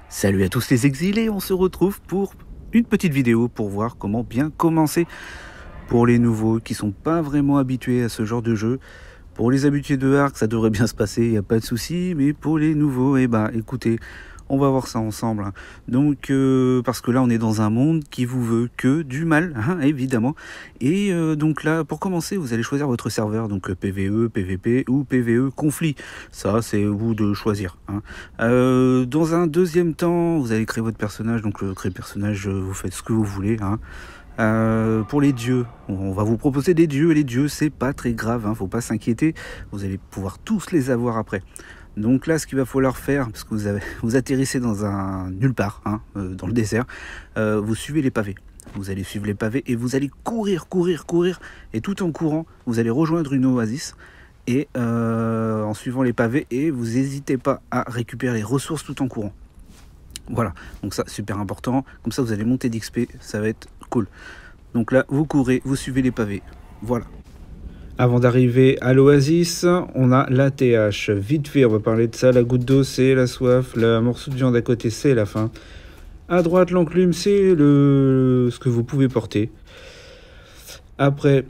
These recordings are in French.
Salut à tous les exilés, on se retrouve pour une petite vidéo pour voir comment bien commencer pour les nouveaux qui sont pas vraiment habitués à ce genre de jeu. Pour les habitués de Ark, ça devrait bien se passer, il n'y a pas de souci, mais pour les nouveaux, eh ben écoutez, on va voir ça ensemble. Donc, parce que là, on est dans un monde qui vous veut que du mal, hein, évidemment. Et donc là, pour commencer, vous allez choisir votre serveur, donc PVE, PVP ou PVE conflit. Ça, c'est vous de choisir. Dans un deuxième temps, vous allez créer votre personnage. Donc, créer personnage, vous faites ce que vous voulez. Pour les dieux, on va vous proposer des dieux, et les dieux, c'est pas très grave, faut pas s'inquiéter. Vous allez pouvoir tous les avoir après. Donc là, ce qu'il va falloir faire, parce que vous atterrissez dans un nulle part, dans le désert, vous suivez les pavés. Vous allez suivre les pavés et vous allez courir, et tout en courant, vous allez rejoindre une oasis, et en suivant les pavés, et vous n'hésitez pas à récupérer les ressources tout en courant. Voilà, donc ça, super important, comme ça vous allez monter d'XP, ça va être cool. Donc là, vous courez, vous suivez les pavés, voilà. Avant d'arriver à l'oasis, on a la TH. Vite fait, on va parler de ça. La goutte d'eau, c'est la soif. Le morceau de viande à côté, c'est la faim. À droite, l'enclume, c'est ce que vous pouvez porter. Après,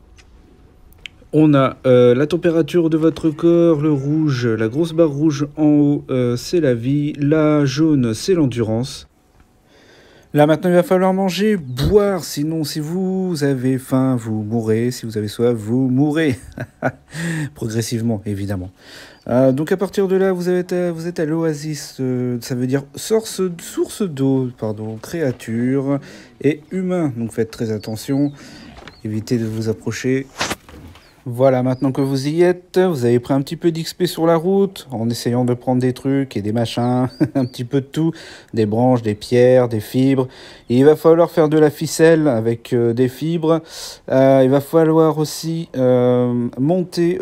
on a la température de votre corps. Le rouge, la grosse barre rouge en haut, c'est la vie. La jaune, c'est l'endurance. Là maintenant il va falloir manger, boire, sinon si vous avez faim, vous mourrez, si vous avez soif, vous mourrez. Progressivement, évidemment. Donc à partir de là, vous êtes à l'oasis, ça veut dire source d'eau, pardon, créature et humain. Donc faites très attention, évitez de vous approcher. Voilà, maintenant que vous y êtes, vous avez pris un petit peu d'XP sur la route, en essayant de prendre des trucs et des machins, un petit peu de tout, des branches, des pierres, des fibres. Et il va falloir faire de la ficelle avec des fibres. Il va falloir aussi monter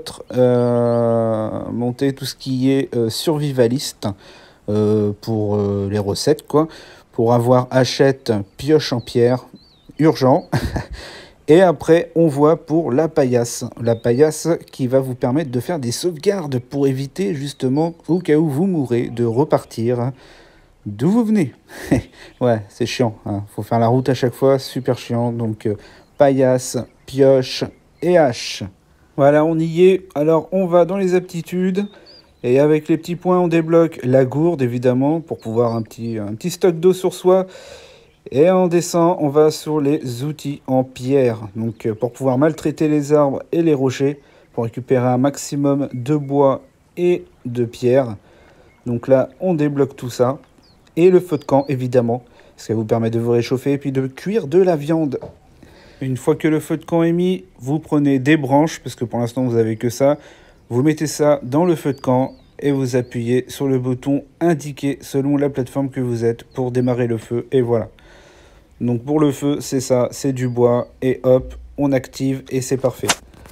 monter tout ce qui est survivaliste pour les recettes, quoi. Pour avoir hachette, pioche en pierre, urgent. Et après, on voit pour la paillasse. La paillasse qui va vous permettre de faire des sauvegardes pour éviter justement, au cas où vous mourrez, de repartir d'où vous venez. Ouais, c'est chiant. Faut faire la route à chaque fois, super chiant. Donc, paillasse, pioche et hache. Voilà, on y est. Alors, on va dans les aptitudes. Et avec les petits points, on débloque la gourde, évidemment, pour pouvoir un petit stock d'eau sur soi. Et on descend, on va sur les outils en pierre. Donc pour pouvoir maltraiter les arbres et les rochers, pour récupérer un maximum de bois et de pierre. Donc là, on débloque tout ça. Et le feu de camp, évidemment, ça vous permet de vous réchauffer et puis de cuire de la viande. Une fois que le feu de camp est mis, vous prenez des branches, parce que pour l'instant, vous n'avez que ça. Vous mettez ça dans le feu de camp et vous appuyez sur le bouton indiqué selon la plateforme que vous êtes pour démarrer le feu. Et voilà. Donc pour le feu, c'est ça, c'est du bois, et hop, on active, et c'est parfait.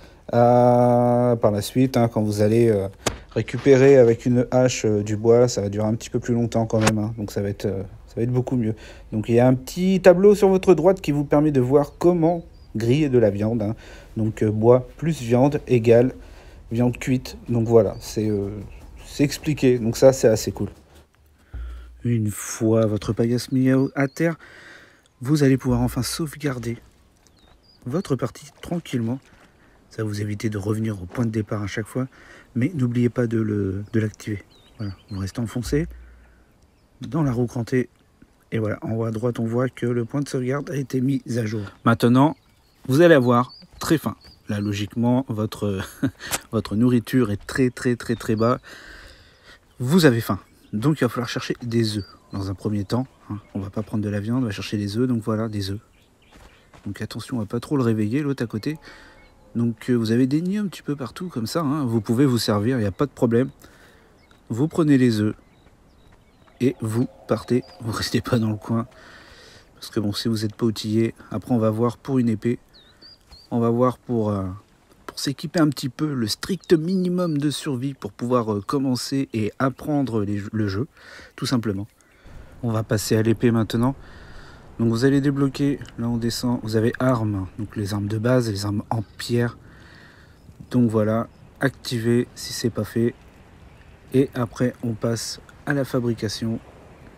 Par la suite, quand vous allez récupérer avec une hache du bois, ça va durer un petit peu plus longtemps quand même, donc ça va être beaucoup mieux. Donc il y a un petit tableau sur votre droite qui vous permet de voir comment griller de la viande. Donc bois plus viande égale viande cuite. Donc voilà, c'est expliqué, donc ça c'est assez cool. Une fois votre paillasse mis à terre, vous allez pouvoir enfin sauvegarder votre partie tranquillement. Ça va vous éviter de revenir au point de départ à chaque fois. Mais n'oubliez pas de l'activer. Voilà, vous restez enfoncé dans la roue crantée. Et voilà, en haut à droite, on voit que le point de sauvegarde a été mis à jour. Maintenant, vous allez avoir très faim. Là, logiquement, votre nourriture est très bas. Vous avez faim. Donc, il va falloir chercher des œufs. Dans un premier temps, on va pas prendre de la viande, on va chercher des œufs, donc voilà, des œufs. Donc attention à pas trop le réveiller, l'autre à côté. Donc vous avez des nids un petit peu partout, comme ça, vous pouvez vous servir, il n'y a pas de problème. Vous prenez les œufs, et vous partez, vous restez pas dans le coin. Parce que bon, si vous n'êtes pas outillé, après on va voir pour une épée, on va voir pour s'équiper un petit peu, le strict minimum de survie pour pouvoir commencer et apprendre le jeu, tout simplement. On va passer à l'épée maintenant. Donc vous allez débloquer, là on descend, vous avez armes, donc les armes de base, les armes en pierre. Donc voilà, activer si c'est pas fait. Et après on passe à la fabrication.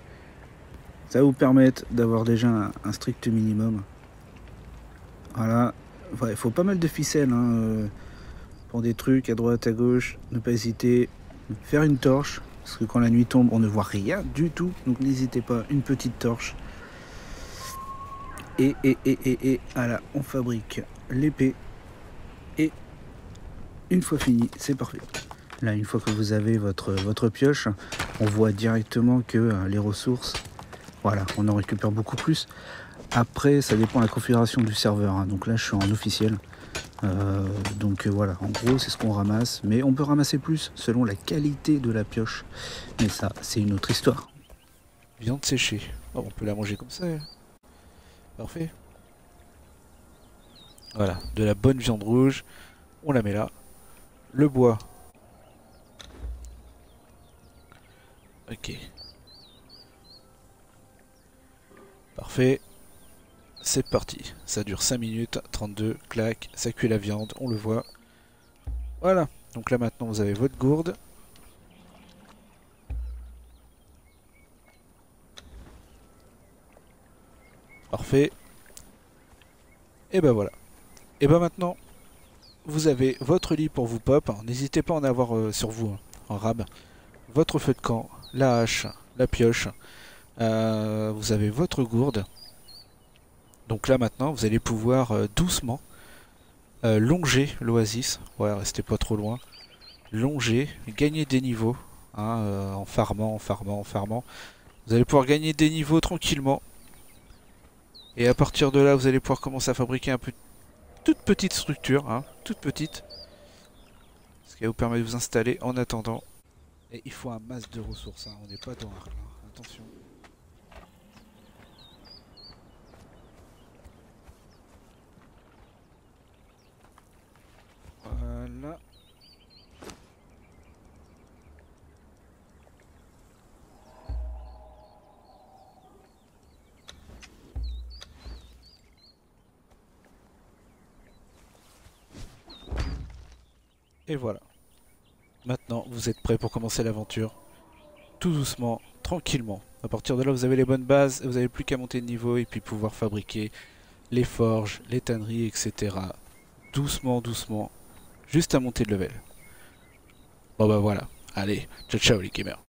Ça va vous permettre d'avoir déjà un strict minimum. Voilà, il faut pas mal de ficelles hein, pour des trucs à droite, à gauche. Ne pas hésiter, faire une torche, parce que quand la nuit tombe, on ne voit rien du tout. Donc n'hésitez pas, une petite torche. Et voilà, on fabrique l'épée. Et une fois fini, c'est parfait. Là, une fois que vous avez votre pioche, on voit directement que les ressources, voilà, on en récupère beaucoup plus. Après, ça dépend de la configuration du serveur. Hein. Donc là, je suis en officiel. Voilà, en gros, c'est ce qu'on ramasse. Mais on peut ramasser plus selon la qualité de la pioche. Mais ça, c'est une autre histoire. Viande séchée. Oh, on peut la manger comme ça. Parfait. Voilà, de la bonne viande rouge. On la met là. Le bois. Ok. Parfait. C'est parti. Ça dure 5 minutes. 32. Clac. Ça cuit la viande. On le voit. Voilà. Donc là maintenant vous avez votre gourde. Parfait. Et ben voilà. Et ben maintenant vous avez votre lit pour vous pop. N'hésitez pas à en avoir sur vous, hein, en rab. Votre feu de camp, la hache, la pioche. Vous avez votre gourde. Donc là maintenant vous allez pouvoir doucement longer l'oasis. Ouais, restez pas trop loin. Longer, gagner des niveaux. Hein, en farmant, en farmant, en farmant. Vous allez pouvoir gagner des niveaux tranquillement. Et à partir de là, vous allez pouvoir commencer à fabriquer un peu toute petite structure, hein, toute petite. Ce qui va vous permettre de vous installer en attendant. Et il faut un masse de ressources, hein, on n'est pas dans Arc, hein, attention. Voilà. Et voilà. Maintenant, vous êtes prêts pour commencer l'aventure. Tout doucement, tranquillement. À partir de là, vous avez les bonnes bases, vous n'avez plus qu'à monter de niveau et puis pouvoir fabriquer les forges, les tanneries, etc. Doucement, doucement, juste à monter de level. Bon bah voilà. Allez, ciao ciao les gamers.